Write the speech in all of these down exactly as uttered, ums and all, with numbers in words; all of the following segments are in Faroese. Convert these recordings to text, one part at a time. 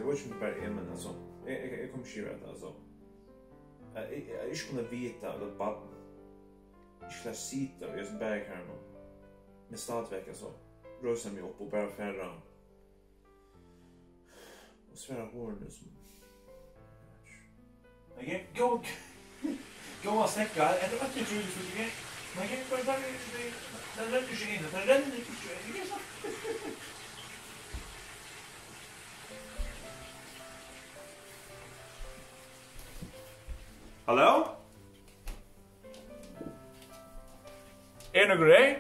vet ikke om det bare er, men altså, jeg, jeg, jeg kommer ikke gjøre det, altså. Jeg, jeg, jeg ikke kunne vite at et barn ikke skulle sitte og gjøre som bergkær nå. Men stadigvæk, altså, røse meg opp og bare færre og svære hårene som... Okay, gå, gå og stekke, er det alltid trodde for det? Men jeg kan bare, den renner ikke inn, den renner ikke inn, ikke sant? Hallo? Er det grei?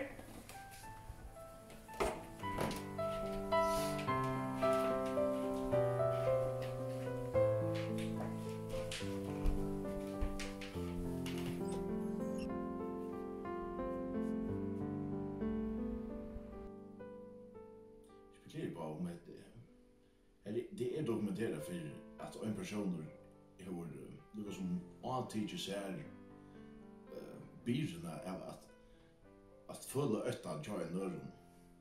Spekulerer på om at det er dokumenteret for at en person har noe som antyder seg uh, byrene av at att följa öttan jag är nörren.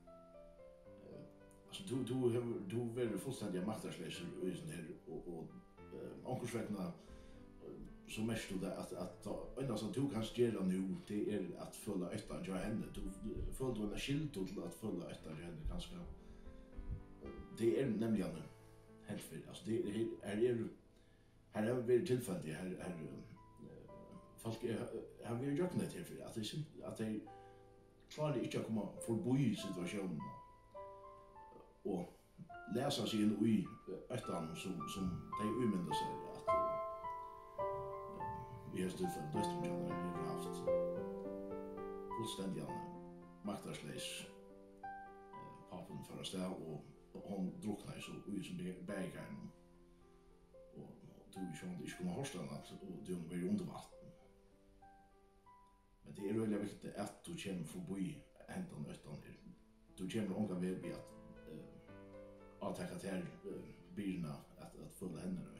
Alltså du du du vill fullständigt maktlös i sån här och och ankorsvägna så mest du det att att ända så du kan göra nu det är att följa öttan jag henne. Du följer en skilt till att följa öttan jag henne ganska. Det är nämligen helt fel. Alltså det är är här har vi tillfälligt här här folk har vi gjort det till för att det att det klarar ikke å komme forbi situasjonen og lese seg inn i øyne som, som de umynda seg at uh, vi har tilfellet døstrenkjennere har haft fullstendig maktarsleis uh, papen for å sted og, og hun drukna så ui som bergeren og du ikke kunne hørste henne og du var under vatten. Men det är väldigt viktigt att du kommer förbi händan utan er. Du kommer ångan vid att uh, attacka till uh, byrna att, att följa henne.